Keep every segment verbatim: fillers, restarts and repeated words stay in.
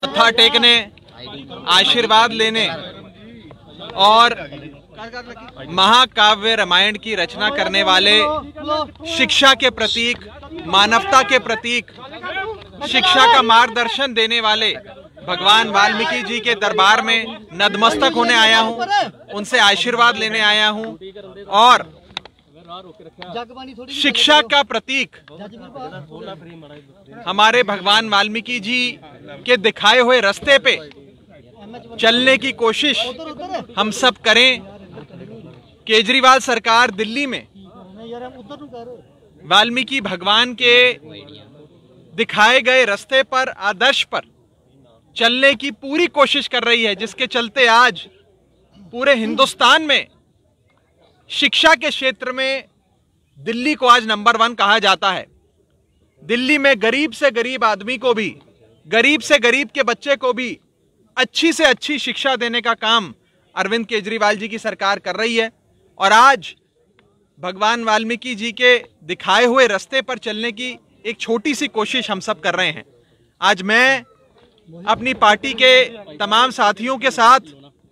मत्था टेकने, आशीर्वाद लेने और महाकाव्य रामायण की रचना करने वाले, शिक्षा के प्रतीक, मानवता के प्रतीक, शिक्षा का मार्गदर्शन देने वाले भगवान वाल्मीकि जी के दरबार में नतमस्तक होने आया हूं, उनसे आशीर्वाद लेने आया हूं और शिक्षा का प्रतीक हमारे भगवान वाल्मीकि जी के दिखाए हुए रास्ते पे चलने की कोशिश हम सब करें। केजरीवाल सरकार दिल्ली में वाल्मीकि भगवान के दिखाए गए रास्ते पर, आदर्श पर चलने की पूरी कोशिश कर रही है, जिसके चलते आज पूरे हिंदुस्तान में शिक्षा के क्षेत्र में दिल्ली को आज नंबर वन कहा जाता है। दिल्ली में गरीब से गरीब आदमी को भी, गरीब से गरीब के बच्चे को भी अच्छी से अच्छी शिक्षा देने का काम अरविंद केजरीवाल जी की सरकार कर रही है। और आज भगवान वाल्मीकि जी के दिखाए हुए रास्ते पर चलने की एक छोटी सी कोशिश हम सब कर रहे हैं। आज मैं अपनी पार्टी के तमाम साथियों के साथ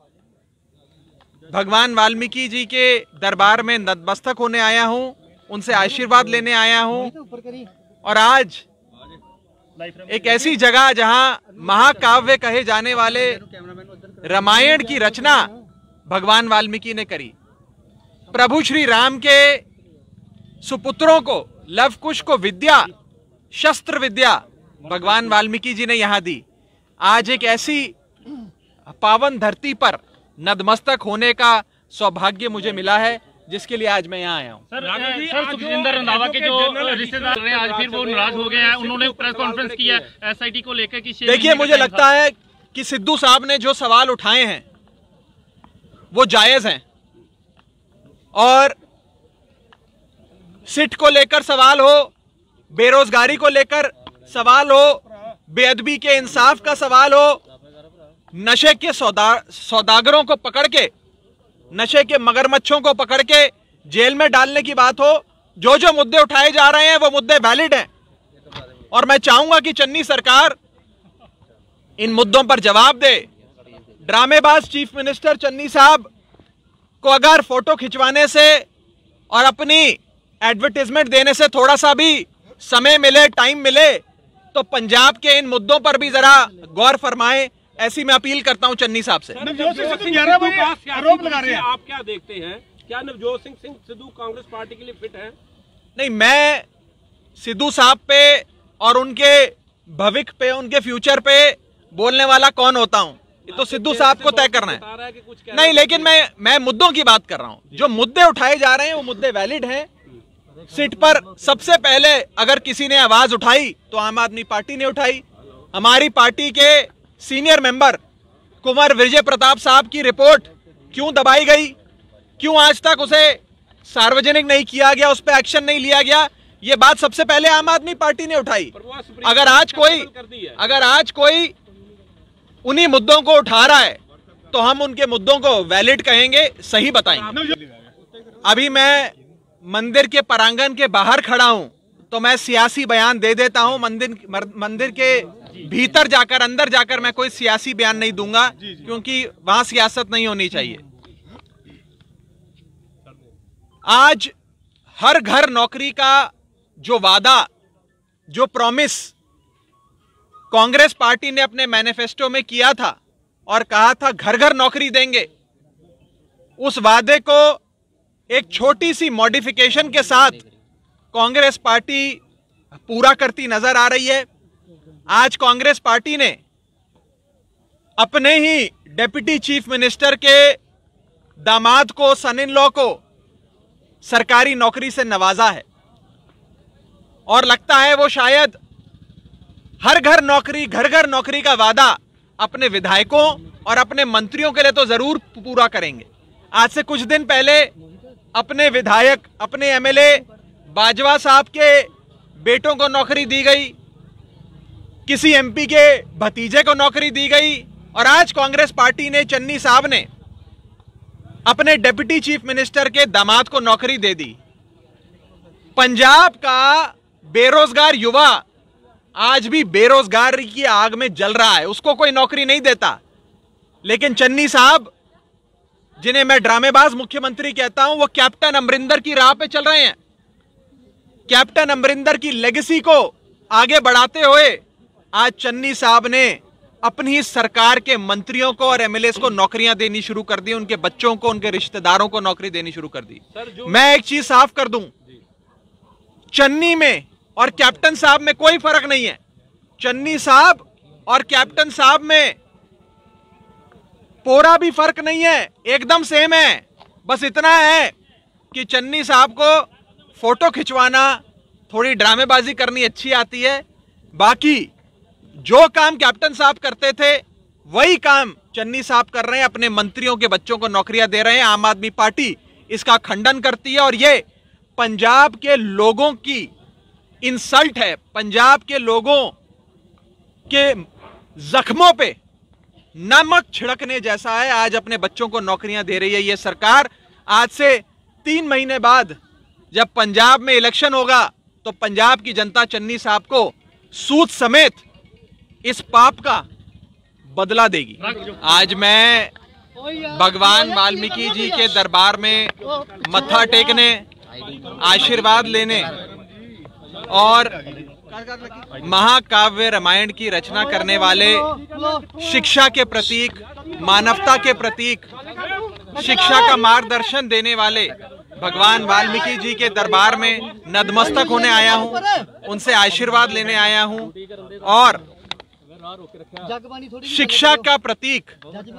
भगवान वाल्मीकि जी के दरबार में नतमस्तक होने आया हूं, उनसे आशीर्वाद लेने आया हूं और आज एक ऐसी जगह जहां महाकाव्य कहे जाने वाले रामायण की रचना भगवान वाल्मीकि ने करी। प्रभु श्री राम के सुपुत्रों को, लव कुश को विद्या, शस्त्र विद्या भगवान वाल्मीकि जी ने यहां दी। आज एक ऐसी पावन धरती पर नतमस्तक होने का सौभाग्य मुझे मिला है, जिसके लिए आज मैं यहाँ आया हूँ। सर, सर सुखजिंदर रंधावा के जो रिश्तेदार हैं आज फिर वो नाराज हो गए हैं, उन्होंने प्रेस कॉन्फ्रेंस की है एसआईटी को लेकर कि देखिए, मुझे लगता है कि सिद्धू साहब ने जो सवाल उठाए हैं वो जायज हैं और सिट को लेकर सवाल हो, बेरोजगारी को लेकर सवाल हो, बेअदबी के इंसाफ का सवाल हो, नशे के सौदा सौदागरों को पकड़ के, नशे के मगरमच्छों को पकड़ के जेल में डालने की बात हो, जो जो मुद्दे उठाए जा रहे हैं वो मुद्दे वैलिड हैं और मैं चाहूंगा कि चन्नी सरकार इन मुद्दों पर जवाब दे। ड्रामेबाज चीफ मिनिस्टर चन्नी साहब को अगर फोटो खिंचवाने से और अपनी एडवर्टाइजमेंट देने से थोड़ा सा भी समय मिले, टाइम मिले, तो पंजाब के इन मुद्दों पर भी जरा गौर फरमाएं, ऐसी मैं अपील करता हूं चन्नी साहब से। नवजोत सिंह सिद्धू आरोप लगा रहे हैं, आप क्या देखते हैं? क्या नवजोत सिंह सिद्धू कांग्रेस पार्टी के लिए फिट है? नहीं, मैं सिद्धू साहब पे और उनके भविष्य पे, उनके फ्यूचर पे बोलने वाला कौन होता हूं, ये तो सिद्धू साहब को तय करना है। नहीं, लेकिन मैं मैं मुद्दों की बात कर रहा हूं। जो मुद्दे उठाए जा रहे हैं वो मुद्दे वैलिड हैं। सीट पर सबसे पहले अगर किसी ने आवाज उठाई तो आम आदमी पार्टी ने उठाई। हमारी पार्टी के सीनियर मेंबर कुंवर विजय प्रताप साहब की रिपोर्ट क्यों दबाई गई, क्यों आज तक उसे सार्वजनिक नहीं किया गया, उस पर एक्शन नहीं लिया गया, ये बात सबसे पहले आम आदमी पार्टी ने उठाई। अगर आज कोई अगर आज कोई उन्हीं मुद्दों को उठा रहा है तो हम उनके मुद्दों को वैलिड कहेंगे, सही बताएंगे। अभी मैं मंदिर के प्रांगण के बाहर खड़ा हूं तो मैं सियासी बयान दे देता हूं। मंदिर मंदिर के भीतर जाकर, अंदर जाकर मैं कोई सियासी बयान नहीं दूंगा, क्योंकि वहां सियासत नहीं होनी चाहिए। आज हर घर नौकरी का जो वादा, जो प्रॉमिस कांग्रेस पार्टी ने अपने मैनिफेस्टो में किया था और कहा था घर घर नौकरी देंगे, उस वादे को एक छोटी सी मॉडिफिकेशन के साथ कांग्रेस पार्टी पूरा करती नजर आ रही है। आज कांग्रेस पार्टी ने अपने ही डिप्टी चीफ मिनिस्टर के दामाद को, सन इन लॉ को सरकारी नौकरी से नवाजा है और लगता है वो शायद हर घर नौकरी, घर घर नौकरी का वादा अपने विधायकों और अपने मंत्रियों के लिए तो जरूर पूरा करेंगे। आज से कुछ दिन पहले अपने विधायक, अपने एमएलए बाजवा साहब के बेटों को नौकरी दी गई, किसी एमपी के भतीजे को नौकरी दी गई और आज कांग्रेस पार्टी ने, चन्नी साहब ने अपने डिप्टी चीफ मिनिस्टर के दामाद को नौकरी दे दी। पंजाब का बेरोजगार युवा आज भी बेरोजगारी की आग में जल रहा है, उसको कोई नौकरी नहीं देता। लेकिन चन्नी साहब, जिन्हें मैं ड्रामेबाज मुख्यमंत्री कहता हूं, वो कैप्टन अमरिंदर की राह पे चल रहे हैं। कैप्टन अमरिंदर की लेगेसी को आगे बढ़ाते हुए आज चन्नी साहब ने अपनी ही सरकार के मंत्रियों को और एमएलए को नौकरियां देनी शुरू कर दी, उनके बच्चों को, उनके रिश्तेदारों को नौकरी देनी शुरू कर दी। मैं एक चीज साफ कर दूं, चन्नी में और कैप्टन साहब में कोई फर्क नहीं है। चन्नी साहब और कैप्टन साहब में पूरा भी फर्क नहीं है, एकदम सेम है। बस इतना है कि चन्नी साहब को फोटो खिंचवाना, थोड़ी ड्रामेबाजी करनी अच्छी आती है। बाकी जो काम कैप्टन साहब करते थे वही काम चन्नी साहब कर रहे हैं, अपने मंत्रियों के बच्चों को नौकरियां दे रहे हैं। आम आदमी पार्टी इसका खंडन करती है और ये पंजाब के लोगों की इंसल्ट है, पंजाब के लोगों के जख्मों पे नमक छिड़कने जैसा है। आज अपने बच्चों को नौकरियां दे रही है ये सरकार। आज से तीन महीने बाद जब पंजाब में इलेक्शन होगा तो पंजाब की जनता चन्नी साहब को सूद समेत इस पाप का बदला देगी। आज मैं भगवान वाल्मीकि जी के दरबार में मत्था टेकने, आशीर्वाद लेने और महाकाव्य रामायण की रचना करने वाले, शिक्षा के प्रतीक, मानवता के प्रतीक, शिक्षा का मार्गदर्शन देने वाले भगवान वाल्मीकि जी के दरबार में नतमस्तक होने आया हूं, उनसे आशीर्वाद लेने आया हूं और शिक्षा का प्रतीक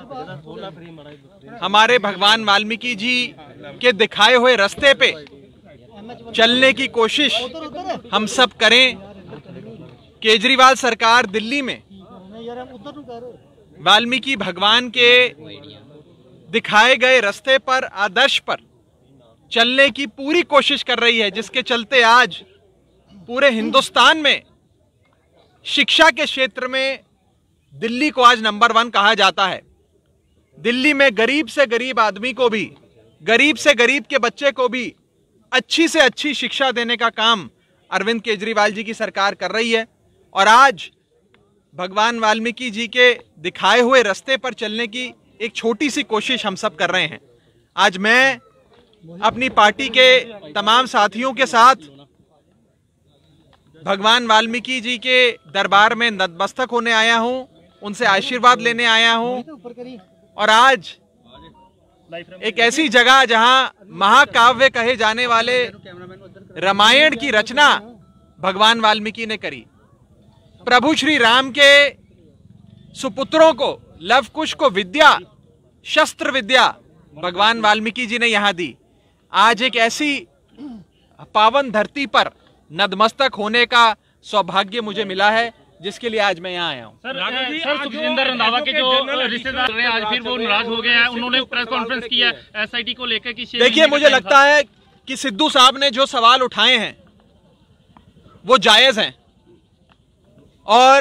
हमारे भगवान वाल्मीकि जी के दिखाए हुए रास्ते पे चलने की कोशिश हम सब करें। केजरीवाल सरकार दिल्ली में वाल्मीकि भगवान के दिखाए गए रास्ते पर, आदर्श पर चलने की पूरी कोशिश कर रही है, जिसके चलते आज पूरे हिंदुस्तान में शिक्षा के क्षेत्र में दिल्ली को आज नंबर वन कहा जाता है। दिल्ली में गरीब से गरीब आदमी को भी, गरीब से गरीब के बच्चे को भी अच्छी से अच्छी शिक्षा देने का काम अरविंद केजरीवाल जी की सरकार कर रही है। और आज भगवान वाल्मीकि जी के दिखाए हुए रास्ते पर चलने की एक छोटी सी कोशिश हम सब कर रहे हैं। आज मैं अपनी पार्टी के तमाम साथियों के साथ भगवान वाल्मीकि जी के दरबार में नतमस्तक होने आया हूं, उनसे आशीर्वाद लेने आया हूं और आज एक ऐसी जगह जहां महाकाव्य कहे जाने वाले रामायण की रचना भगवान वाल्मीकि ने करी। प्रभु श्री राम के सुपुत्रों को, लव कुश को विद्या, शस्त्र विद्या भगवान वाल्मीकि जी ने यहां दी। आज एक ऐसी पावन धरती पर नतमस्तक होने का सौभाग्य मुझे मिला है, जिसके लिए आज मैं यहाँ आया हूँ। सर, सर सुखजिंदर रंधावा के जो रिश्तेदार हैं आज फिर वो नाराज हो गए हैं, उन्होंने प्रेस कॉन्फ्रेंस किया एसआईटी को लेकर कि देखिए, मुझे लगता है कि सिद्धू साहब ने जो सवाल उठाए हैं वो जायज हैं और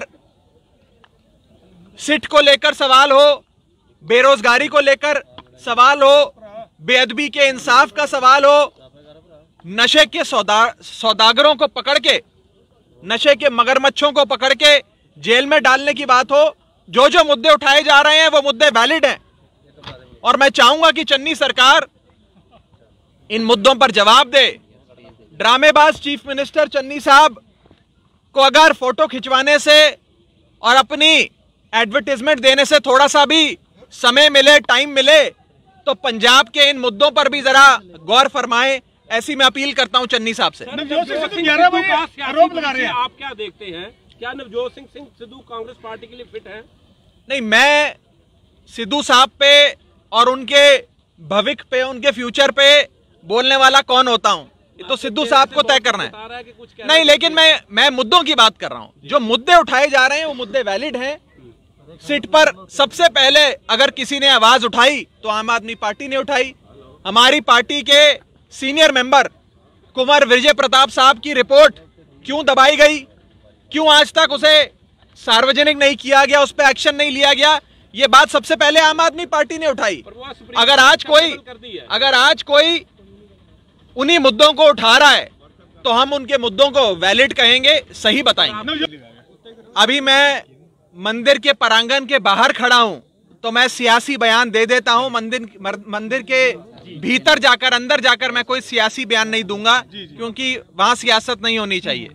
सिट को लेकर सवाल हो, बेरोजगारी को लेकर सवाल हो, बेअदबी के इंसाफ का सवाल हो, नशे के सौदा सौदागरों को पकड़ के, नशे के मगरमच्छों को पकड़ के जेल में डालने की बात हो, जो जो मुद्दे उठाए जा रहे हैं वो मुद्दे वैलिड हैं और मैं चाहूंगा कि चन्नी सरकार इन मुद्दों पर जवाब दे। ड्रामेबाज चीफ मिनिस्टर चन्नी साहब को अगर फोटो खिंचवाने से और अपनी एडवर्टाइजमेंट देने से थोड़ा सा भी समय मिले, टाइम मिले, तो पंजाब के इन मुद्दों पर भी जरा गौर फरमाएं, ऐसी मैं अपील करता हूं चन्नी साहब से। आरोप लगा रहे हैं, आप क्या देखते हैं, क्या नवजोत सिंह सिद्धू कांग्रेस पार्टी के लिए फिट है? नहीं, मैं सिद्धू साहब पे और उनके भविष्य पे, उनके फ्यूचर पे बोलने वाला कौन होता हूं, ये तो सिद्धू साहब को तय करना है। नहीं, लेकिन मैं मैं मुद्दों की बात कर रहा हूं। जो मुद्दे उठाए जा रहे हैं वो मुद्दे वैलिड हैं। सीट पर सबसे पहले अगर किसी ने आवाज उठाई तो आम आदमी पार्टी ने उठाई। हमारी पार्टी के सीनियर मेंबर कुंवर विजय प्रताप साहब की रिपोर्ट क्यों दबाई गई, क्यों आज तक उसे सार्वजनिक नहीं किया गया, उस पर एक्शन नहीं लिया गया, ये बात सबसे पहले आम आदमी पार्टी ने उठाई। अगर आज कोई अगर आज कोई उन्हीं मुद्दों को उठा रहा है तो हम उनके मुद्दों को वैलिड कहेंगे, सही बताएंगे। अभी मैं मंदिर के प्रांगण के बाहर खड़ा हूं, तो मैं सियासी बयान दे देता हूं। मंदिर मंदिर के भीतर जाकर, अंदर जाकर मैं कोई सियासी बयान नहीं दूंगा, क्योंकि वहां सियासत नहीं होनी चाहिए।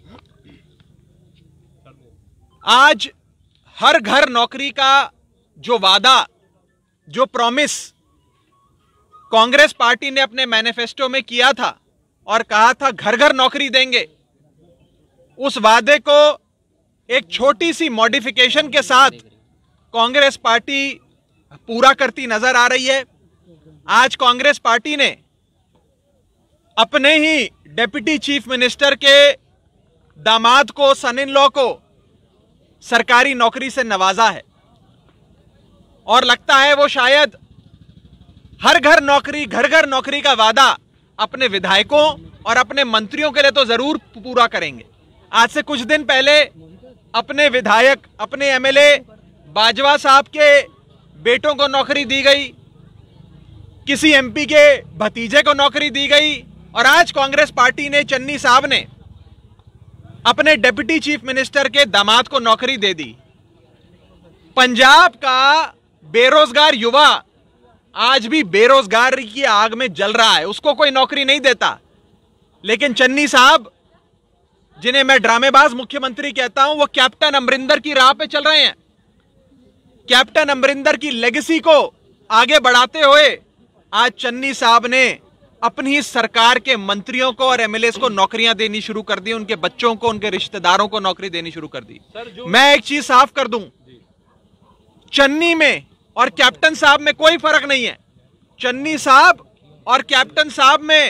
आज हर घर नौकरी का जो वादा, जो प्रॉमिस कांग्रेस पार्टी ने अपने मैनिफेस्टो में किया था और कहा था घर घर नौकरी देंगे, उस वादे को एक छोटी सी मॉडिफिकेशन के साथ कांग्रेस पार्टी पूरा करती नजर आ रही है। आज कांग्रेस पार्टी ने अपने ही डिप्टी चीफ मिनिस्टर के दामाद को, सन इन लॉ को सरकारी नौकरी से नवाजा है, और लगता है वो शायद हर घर नौकरी, घर घर नौकरी का वादा अपने विधायकों और अपने मंत्रियों के लिए तो जरूर पूरा करेंगे। आज से कुछ दिन पहले अपने विधायक, अपने एमएलए बाजवा साहब के बेटों को नौकरी दी गई, किसी एमपी के भतीजे को नौकरी दी गई, और आज कांग्रेस पार्टी ने, चन्नी साहब ने अपने डिप्टी चीफ मिनिस्टर के दामाद को नौकरी दे दी। पंजाब का बेरोजगार युवा आज भी बेरोजगारी की आग में जल रहा है, उसको कोई नौकरी नहीं देता। लेकिन चन्नी साहब, जिन्हें मैं ड्रामेबाज मुख्यमंत्री कहता हूं, वो कैप्टन अमरिंदर की राह पे चल रहे हैं। कैप्टन अमरिंदर की लेगेसी को आगे बढ़ाते हुए आज चन्नी साहब ने अपनी सरकार के मंत्रियों को और एमएलए को नौकरियां देनी शुरू कर दी, उनके बच्चों को, उनके रिश्तेदारों को नौकरी देनी शुरू कर दी। मैं एक चीज साफ कर दूं, चन्नी में और कैप्टन साहब में कोई फर्क नहीं है। चन्नी साहब और कैप्टन साहब में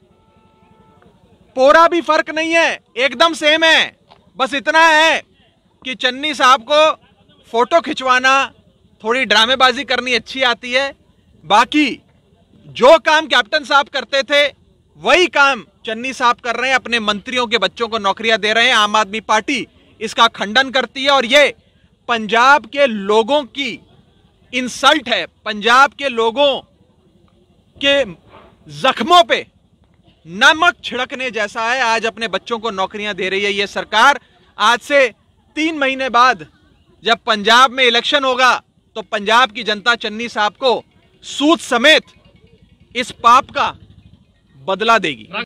पूरा भी फर्क नहीं है, एकदम सेम है। बस इतना है कि चन्नी साहब को फोटो खिंचवाना, थोड़ी ड्रामेबाजी करनी अच्छी आती है, बाकी जो काम कैप्टन साहब करते थे वही काम चन्नी साहब कर रहे हैं। अपने मंत्रियों के बच्चों को नौकरियां दे रहे हैं। आम आदमी पार्टी इसका खंडन करती है, और ये पंजाब के लोगों की इंसल्ट है, पंजाब के लोगों के जख्मों पे नमक छिड़कने जैसा है। आज अपने बच्चों को नौकरियां दे रही है ये सरकार। आज से तीन महीने बाद जब पंजाब में इलेक्शन होगा, तो पंजाब की जनता चन्नी साहब को सूद समेत इस पाप का बदला देगी।